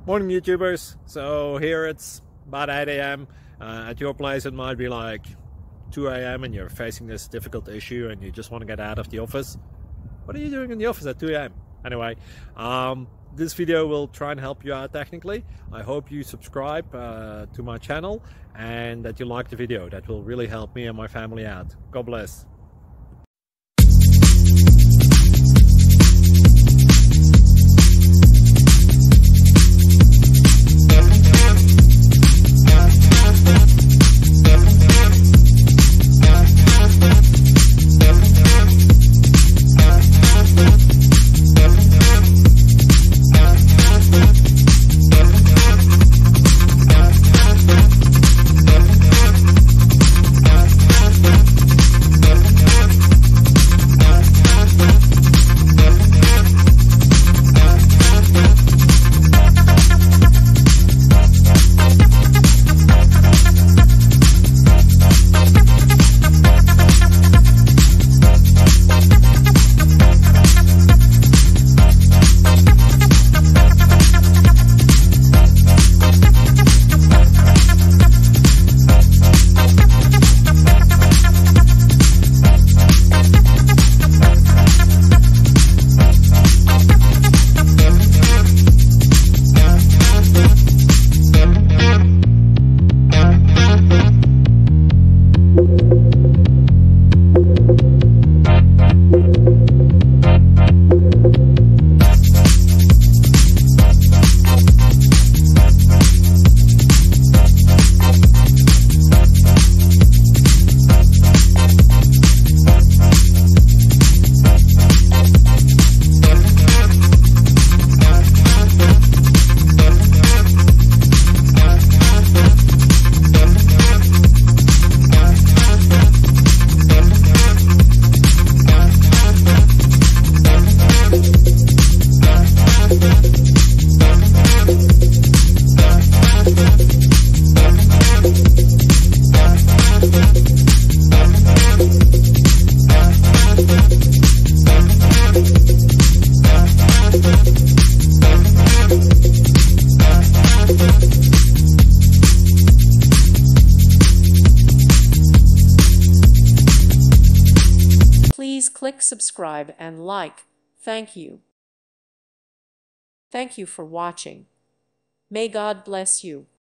Morning YouTubers. So here it's about 8 a.m. At your place it might be like 2 a.m. and you're facing this difficult issue and you just want to get out of the office. What are you doing in the office at 2 a.m.? Anyway, this video will try and help you out technically. I hope you subscribe to my channel and that you like the video. That will really help me and my family out. God bless. Please click subscribe and like. Thank you. Thank you for watching. May God bless you.